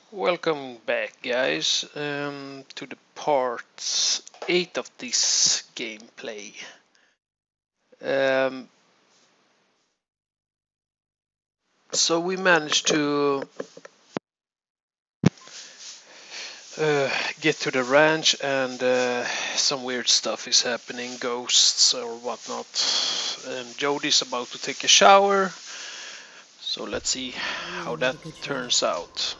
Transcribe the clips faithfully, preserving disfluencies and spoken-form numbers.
Welcome back, guys, um, to the part eight of this gameplay. Um, so we managed to uh, get to the ranch, and uh, some weird stuff is happening, ghosts or whatnot. And Jody's about to take a shower, so let's see how that turns out.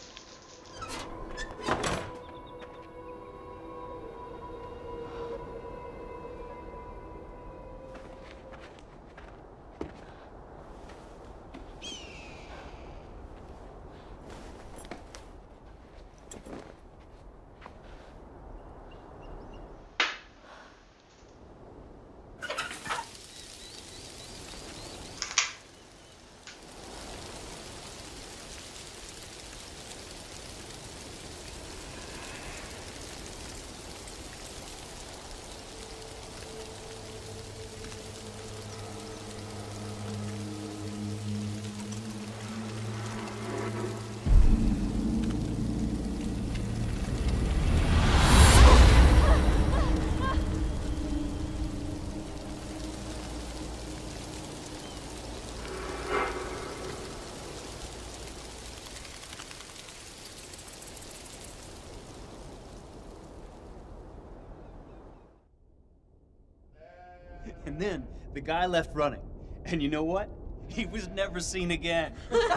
And then the guy left running. And you know what? He was never seen again.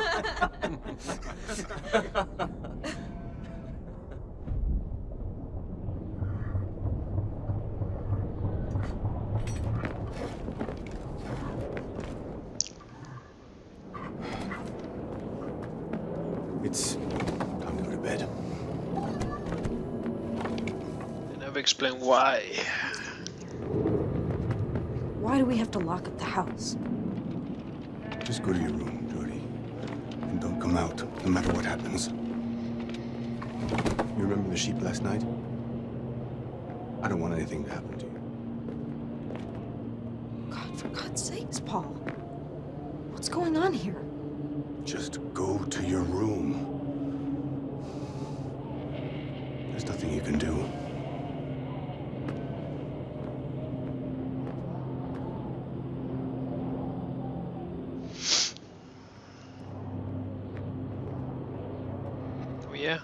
It's time to go to bed. They never explain why. Why do we have to lock up the house? Just go to your room, Jody. And don't come out, no matter what happens. You remember the sheep last night? I don't want anything to happen to you. God, for God's sakes, Paul. What's going on here? Just go to your room. There's nothing you can do. Yeah.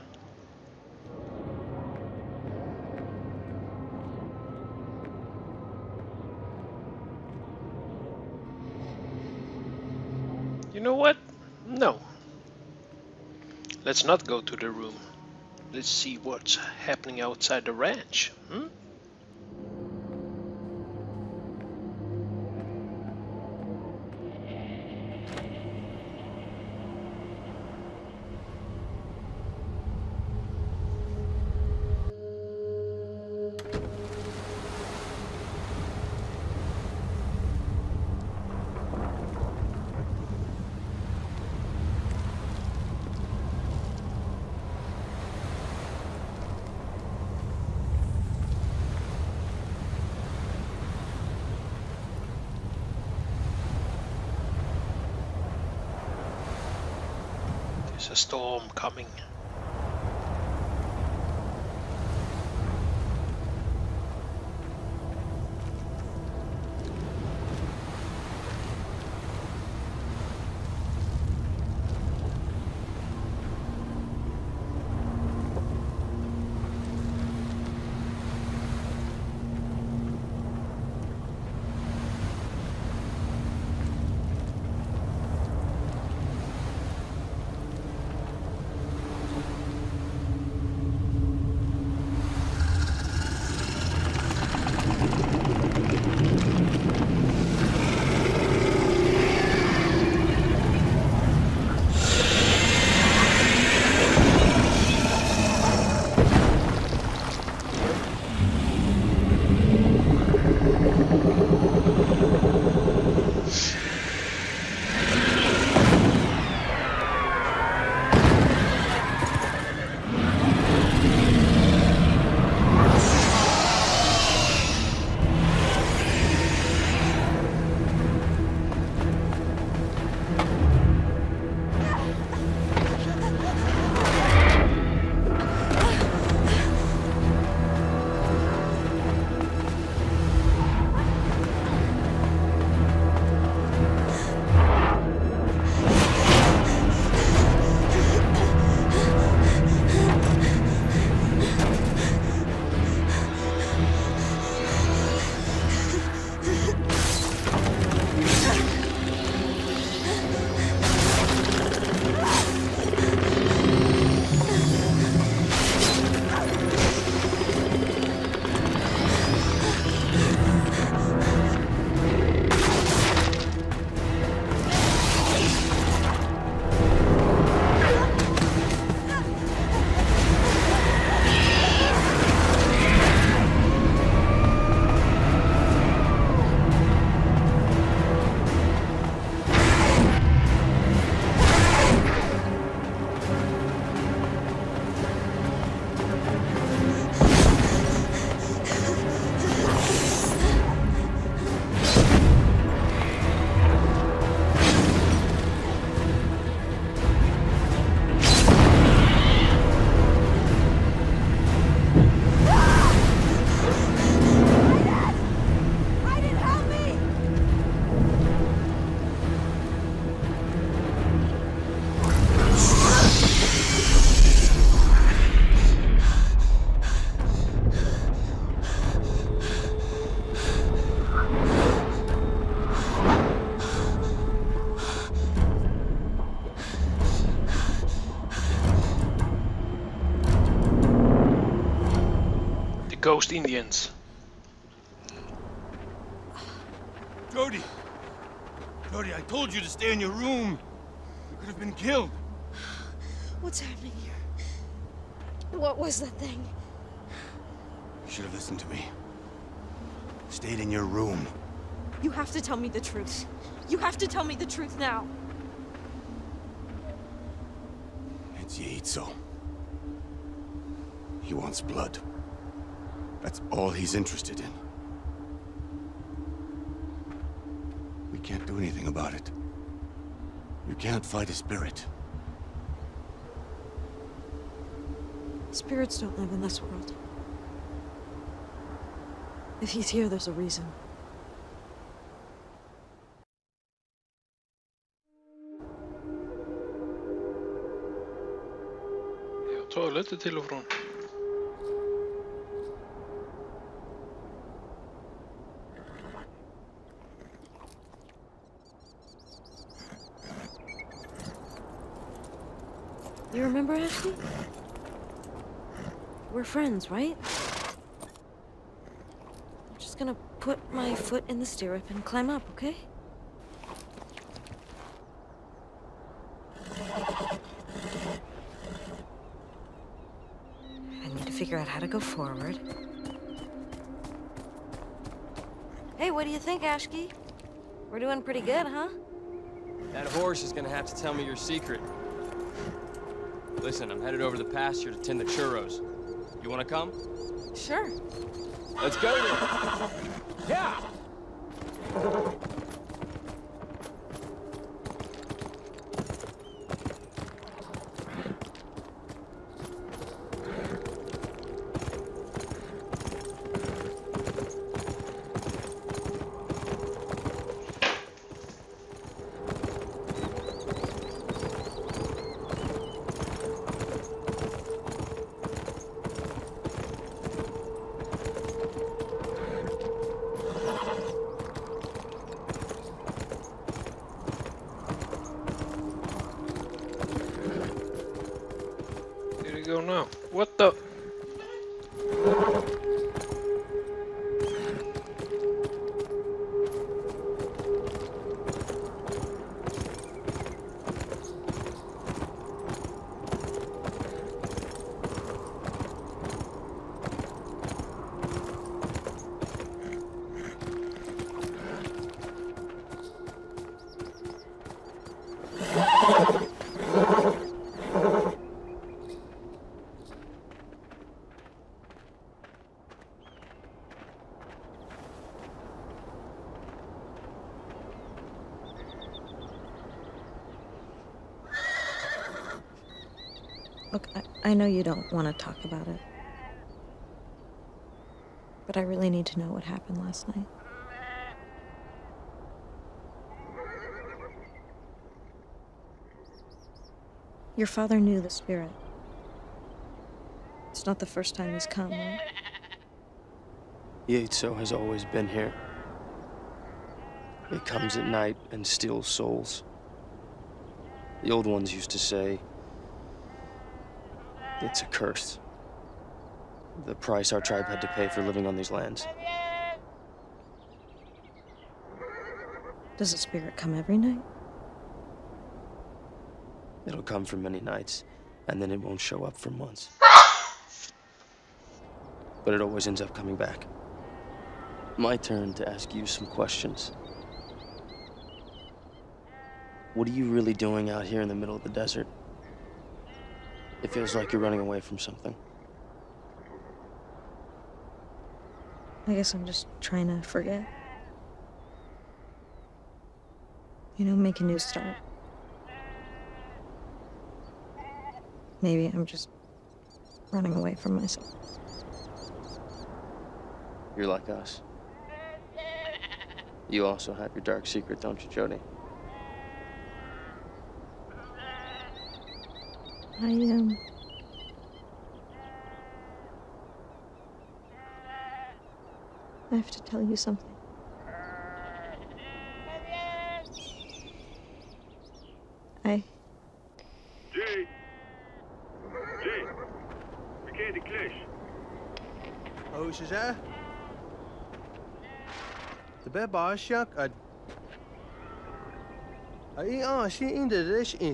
You know what? No. Let's not go to the room. Let's see what's happening outside the ranch. Hmm? There's a storm coming. ghost Indians. Jody! Jody, I told you to stay in your room. You could have been killed. What's happening here? What was that thing? You should have listened to me. Stayed in your room. You have to tell me the truth. You have to tell me the truth now. It's Yaitso. He wants blood. That's all he's interested in. We can't do anything about it. You can't fight a spirit. Spirits don't live in this world. If he's here, there's a reason. Jag tar lite till och från. You remember Ashley? We're friends, right? I'm just gonna put my foot in the stirrup and climb up, okay? I need to figure out how to go forward. Hey, what do you think, Ashki? We're doing pretty good, huh? That horse is gonna have to tell me your secret. Listen, I'm headed over to the pasture to tend the churros. You wanna come? Sure. Let's go then. Yeah! Here we go now. What the? Look, I, I know you don't want to talk about it. But I really need to know what happened last night. Your father knew the spirit. It's not the first time he's come, right? Yaitso has always been here. It comes at night and steals souls. The old ones used to say, it's a curse. The price our tribe had to pay for living on these lands. Does the spirit come every night? It'll come for many nights, and then it won't show up for months. But it always ends up coming back. My turn to ask you some questions. What are you really doing out here in the middle of the desert? It feels like you're running away from something. I guess I'm just trying to forget. You know, make a new start. Maybe I'm just running away from myself. You're like us. You also have your dark secret, don't you, Jody? I um I have to tell you something. I Jay! Jay! We can't clash. Hoe ze zeggen? De beba shank a. Ai ah, she in the dish is.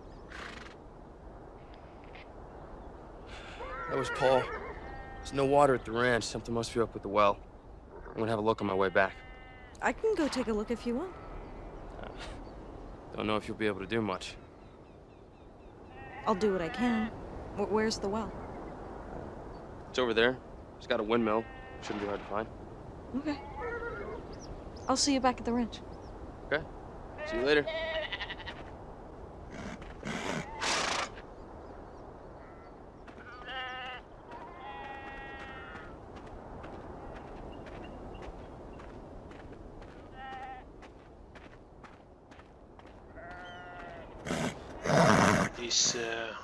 That was Paul. There's no water at the ranch. Something must be up with the well. I'm gonna have a look on my way back. I can go take a look if you want. Uh, don't know if you'll be able to do much. I'll do what I can. Wh- Where's the well? It's over there. It's got a windmill. Shouldn't be hard to find. Okay. I'll see you back at the ranch. Okay. See you later. This uh,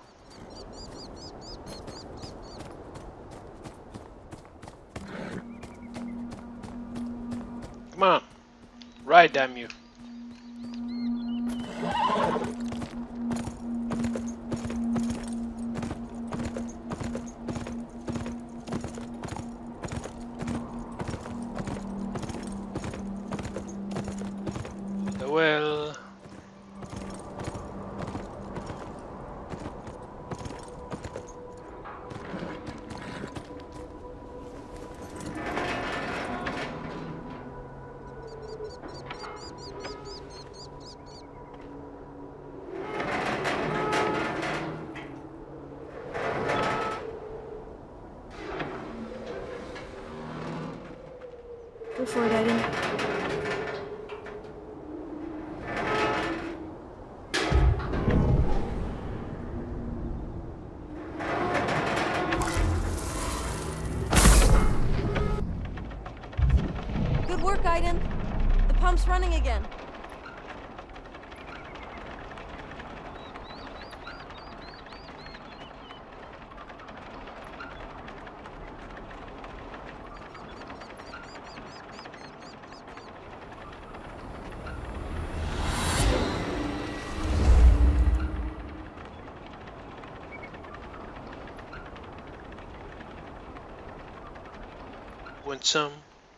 come on, ride, damn you. The well. Go for it, Aiden. Good work, Aiden. The pump's running again. Want some?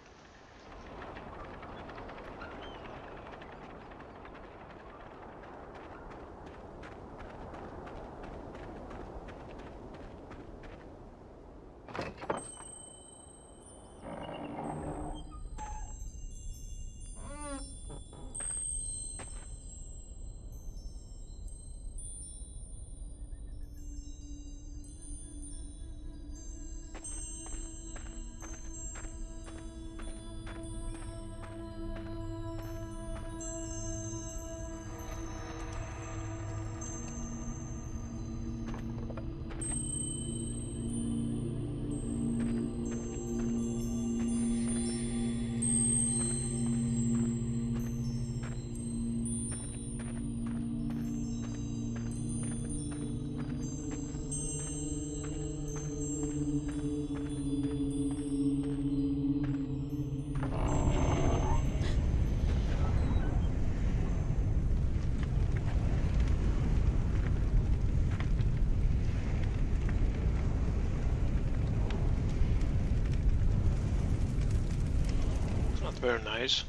Very nice.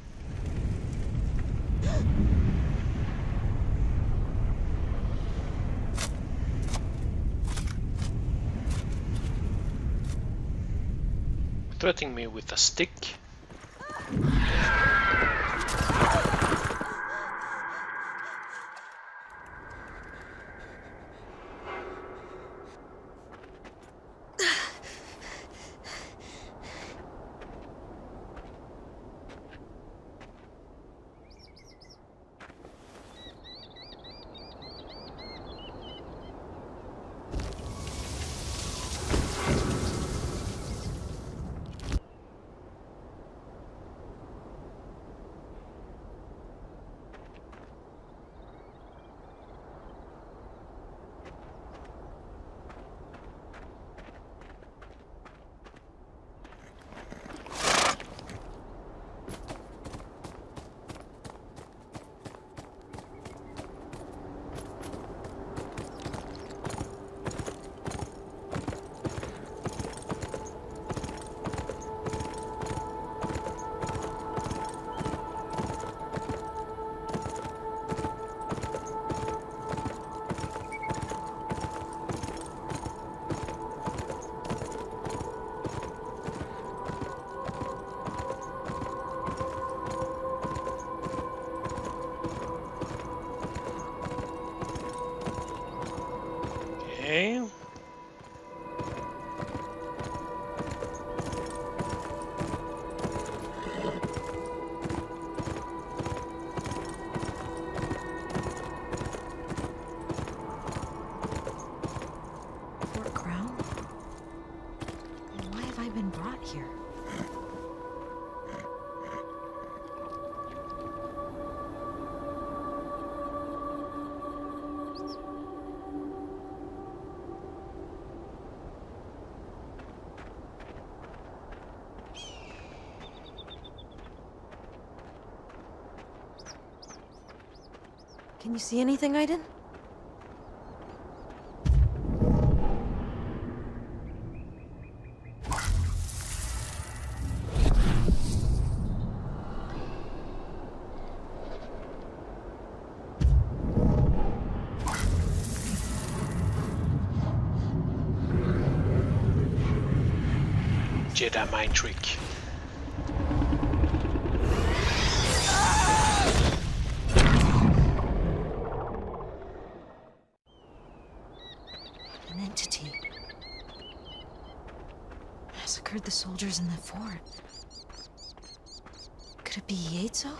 Threatening me with a stick. Okay. Fort Crown? Why have I been brought here? Can you see anything, Aiden? Jedi mind trick. An entity. Massacred the soldiers in the fort. Could it be Yatezo?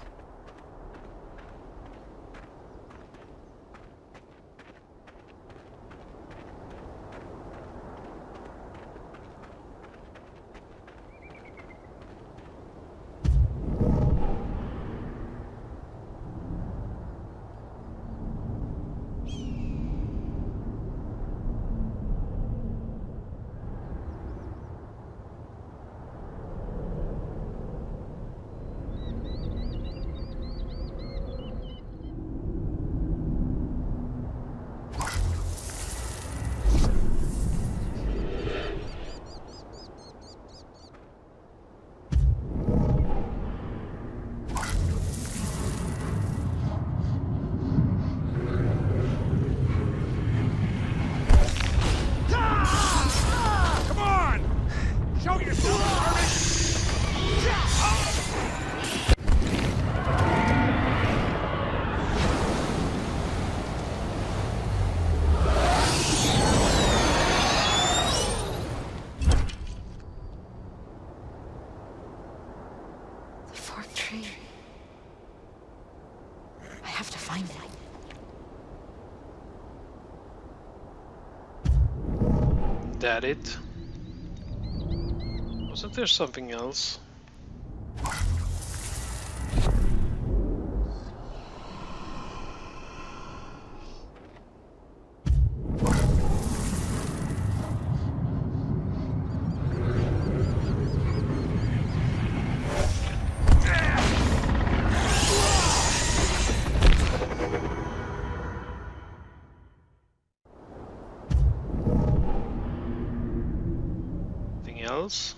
Come on! Show yourself, The forked tree. I have to find it. That it? Wasn't there something else? Anything else?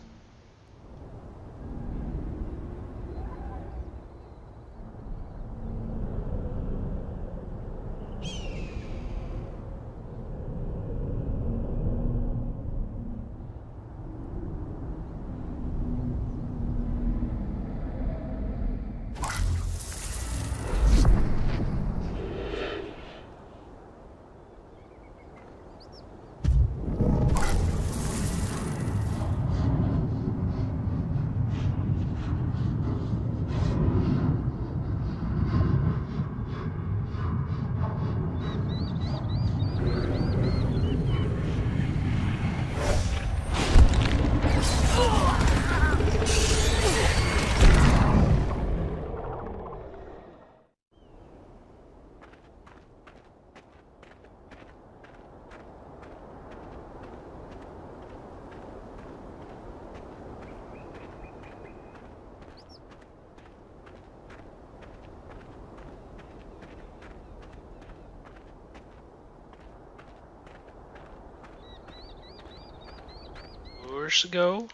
Where's to go?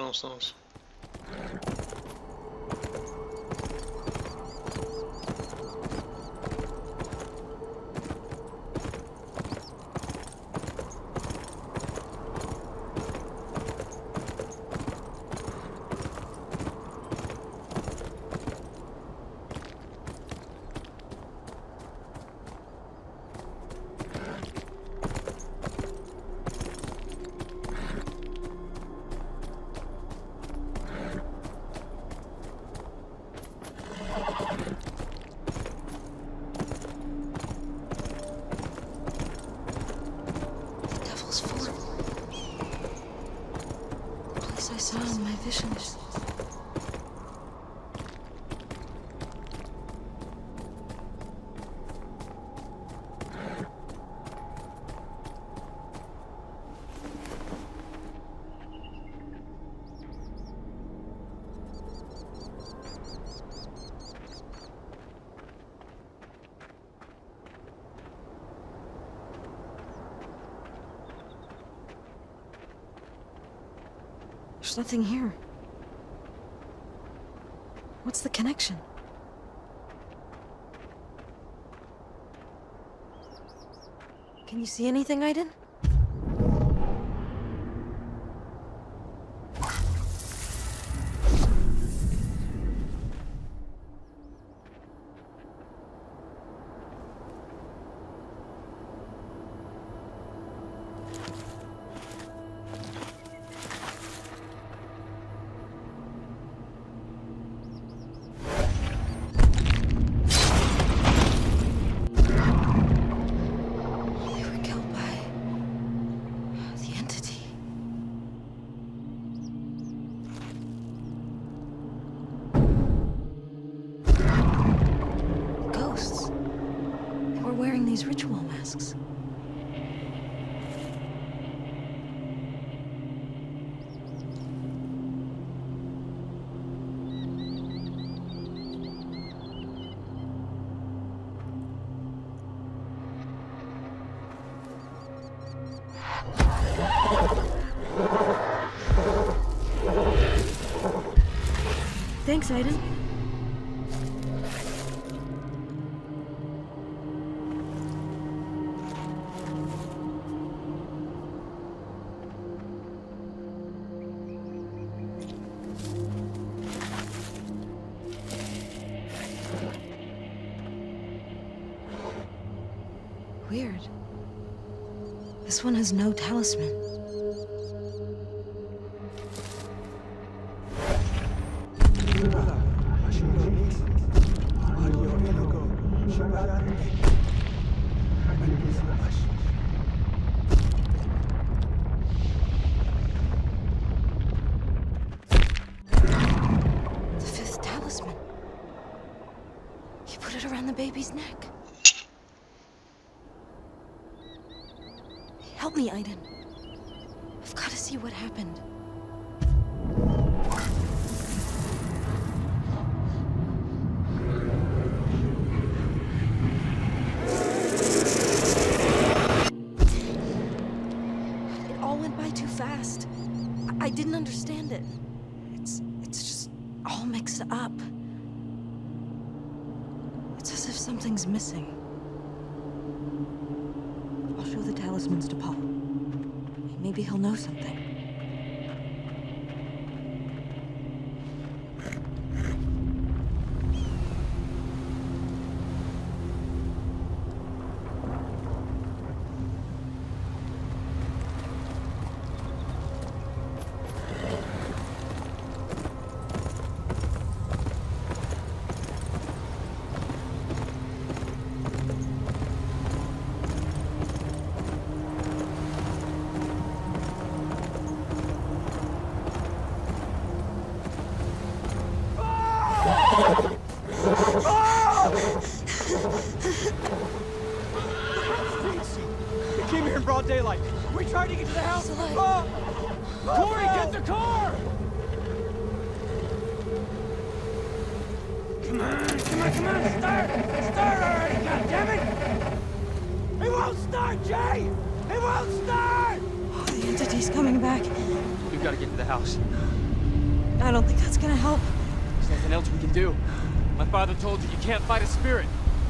någonstans. There's nothing here. What's the connection? Can you see anything, Aiden? Ritual masks. Thanks, Aiden. Weird. This one has no talisman. The fifth talisman. He put it around the baby's neck. Help me, Aiden. I've got to see what happened. It all went by too fast. I, I didn't understand it. It's, it's just all mixed up. It's as if something's missing. I'll show the talismans to Paul. Maybe he'll know something. Came here in broad daylight. We tried to get to the house. Oh! Corey, get the car! Come on, come on, come on, start! Start already, goddammit! It won't start, Jay! It won't start! Oh, the entity's coming back. We've got to get to the house. I don't think that's gonna help. There's nothing else we can do. My father told you you can't fight a spirit.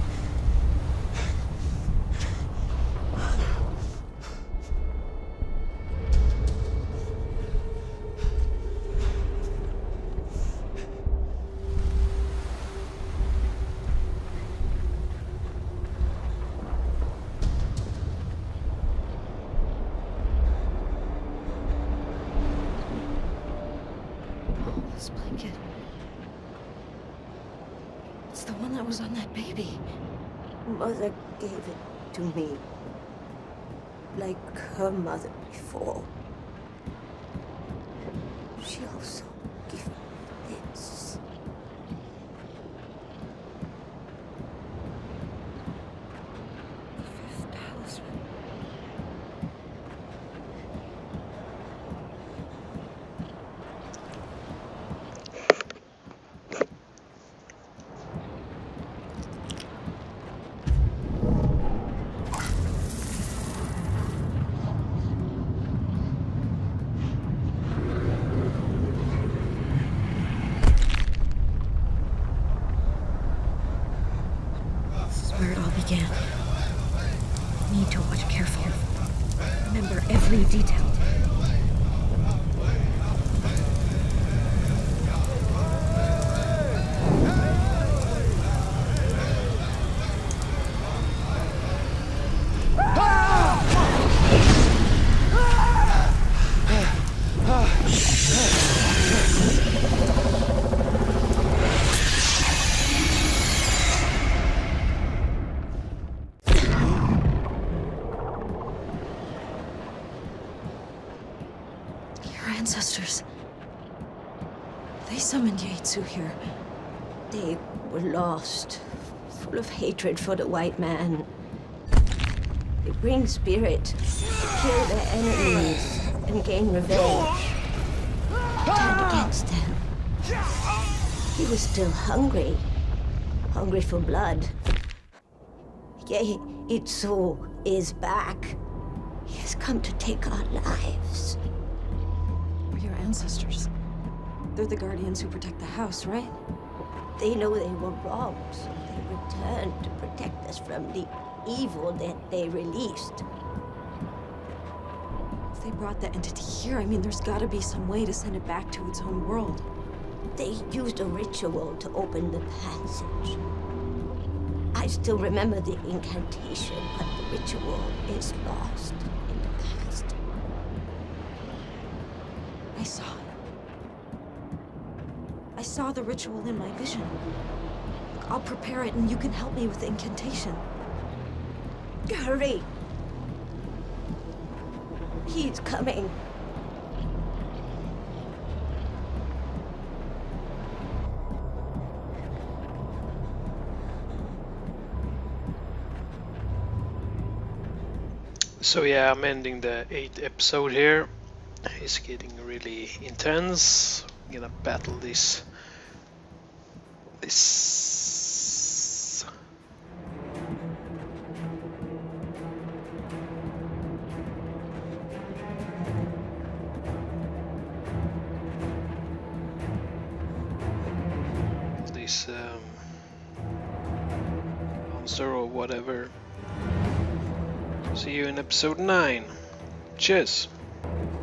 This blanket. It's the one that was on that baby. Mother gave it to me. Like her mother before. She also gave me this. Fifth talisman. Where it all began. Need to watch carefully. Remember every detail. Ancestors. They summoned Yaitsu here. They were lost, full of hatred for the white man. They bring spirit to kill their enemies and gain revenge. Turned against them. He was still hungry. Hungry for blood. Yaitsu is back. He has come to take our lives. We're your ancestors. They're the guardians who protect the house, right? They know they were robbed, so they returned to protect us from the evil that they released. If they brought the entity here, I mean, there's gotta be some way to send it back to its own world. They used a ritual to open the passage. I still remember the incantation, but the ritual is lost in the past. I saw it. I saw the ritual in my vision. Look, I'll prepare it and you can help me with the incantation. Hurry! He's coming. So yeah, I'm ending the eighth episode here. It's getting really intense. I'm gonna battle this this this um, monster or whatever. See you in episode nine. Cheers.